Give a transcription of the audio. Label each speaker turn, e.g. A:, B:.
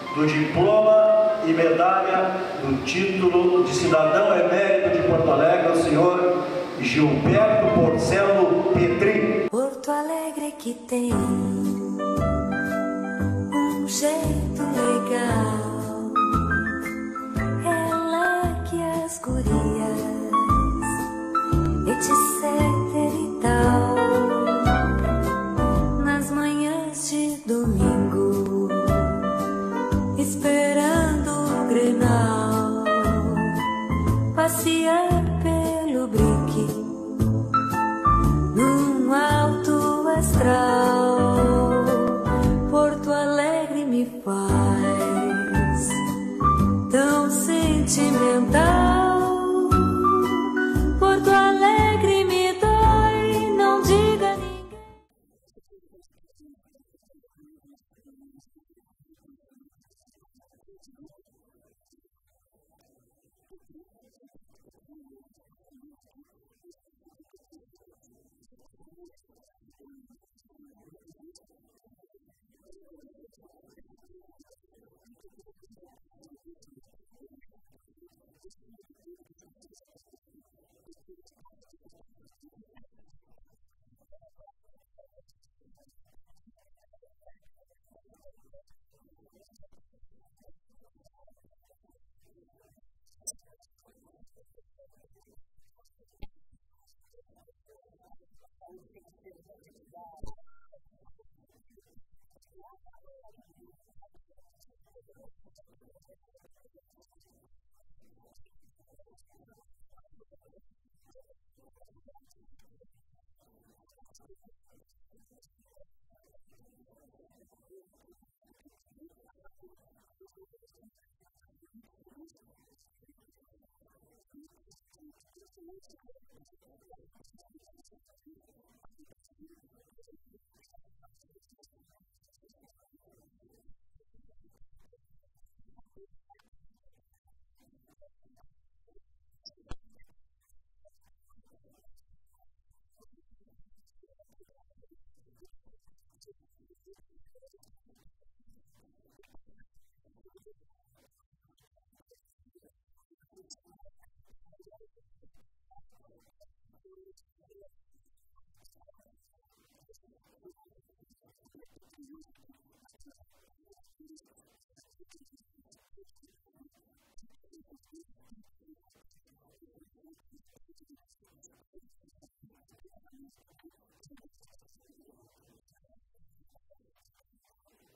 A: do diploma e medalha do título de cidadão emérito de Porto Alegre ao senhor Gilberto Porcelo Petri.
B: Porto Alegre que tem um jeito legal, é lá que as gurias, etc e tal, nas manhãs de domingo, esperando o Grenal, passear pelo Brick num alto astral. Porto Alegre me faz tão sentimental. Porto Alegre me dói, não diga ninguém.